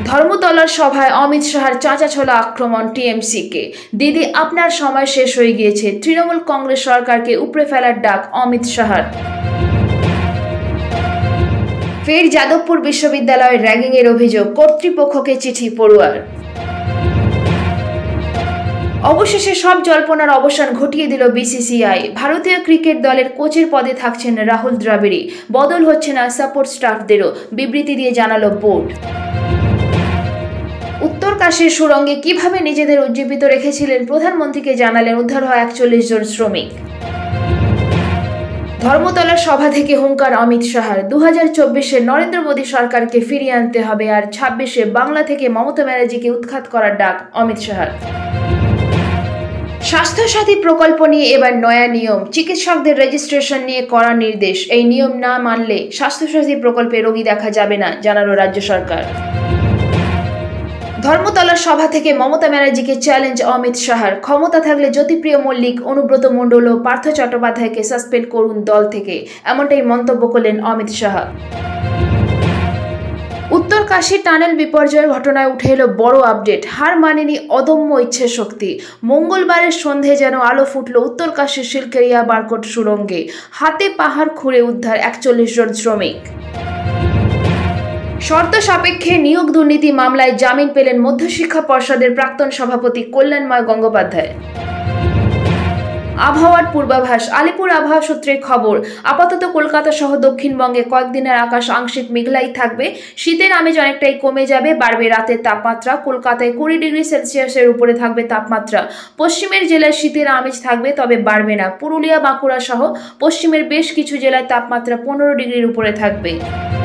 ধর্মতলার সভায় অমিত শাহর চাঁচাছোলা আক্রমণ টিএমসিকে। দিদি আপনার সময় শেষ হয়ে গিয়েছে, তৃণমূল কংগ্রেস সরকারকে উপড়ে ফেলার ডাক অমিত শাহর। ফের যাদবপুর বিশ্ববিদ্যালয়ের র্যাগিংয়ের অভিযোগ, কর্তৃপক্ষকে চিঠি পড়ুয়ার। অবশেষে সব জল্পনার অবসান ঘটিয়ে দিল বিসিসিআই। ভারতীয় ক্রিকেট দলের কোচের পদে থাকছেন রাহুল দ্রাবিড়, বদল হচ্ছে না সাপোর্ট স্টাফদেরও, বিবৃতি দিয়ে জানালো বোর্ড। উত্তরকাশীর সুড়ঙ্গে কিভাবে নিজেদের উজ্জীবিত রেখেছিলেন প্রধানমন্ত্রীকে জানালেন উদ্ধার হওয়া ৪১ জন শ্রমিক। ধর্মতলার সভা থেকে হুঙ্কার অমিত শাহর, ২০২৪-এ নরেন্দ্র মোদী সরকারকে ফিরিয়ে আনতে হবে, আর ২৬-এ বাংলা থেকে মমতা ব্যানার্জিকে উৎখাত করার ডাক অমিত শাহর। স্বাস্থ্যসাথী প্রকল্প নিয়ে এবার নয়া নিয়ম, চিকিৎসকদের রেজিস্ট্রেশন নিয়ে কড়া নির্দেশ। এই নিয়ম না মানলে স্বাস্থ্যসাথী প্রকল্পে রোগী দেখা যাবে না, জানালো রাজ্য সরকার। ধর্মতলার সভা থেকে মমতা ব্যানার্জিকে চ্যালেঞ্জ অমিত শাহর, ক্ষমতা থাকলে জ্যোতিপ্রিয় মল্লিক, অনুব্রত মণ্ডল ও পার্থ চট্টোপাধ্যায়কে সাসপেন্ড করুন দল থেকে, এমনটাই মন্তব্য করলেন অমিত শাহ। উত্তরকাশী টানেল বিপর্যয়ের ঘটনায় উঠে এলো বড় আপডেট, হার মানেনি অদম্য ইচ্ছে শক্তি। মঙ্গলবারের সন্ধে যেন আলো ফুটল উত্তরকাশীর শিলকেরিয়া বারকোট সুড়ঙ্গে, হাতে পাহাড় খুঁড়ে উদ্ধার ৪১ জন শ্রমিক। শর্ত সাপেক্ষে নিয়োগ দুর্নীতি মামলায় জামিন পেলেন মধ্যশিক্ষা পর্ষদের প্রাক্তন সভাপতি কল্যাণময় গঙ্গোপাধ্যায়। আবহাওয়ার পূর্বাভাস, আলিপুর আবহাওয়া সূত্রে খবর, আপাতত কলকাতা সহ দক্ষিণবঙ্গে কয়েকদিনের আকাশ আংশিক মেঘলাই থাকবে, শীতের আমেজ অনেকটাই কমে যাবে, বাড়বে রাতের তাপমাত্রা। কলকাতায় ২০ ডিগ্রি সেলসিয়াসের উপরে থাকবে তাপমাত্রা। পশ্চিমের জেলায় শীতের আমেজ থাকবে, তবে বাড়বে না। পুরুলিয়া, বাঁকুড়া সহ পশ্চিমের বেশ কিছু জেলায় তাপমাত্রা ১৫ ডিগ্রির উপরে থাকবে।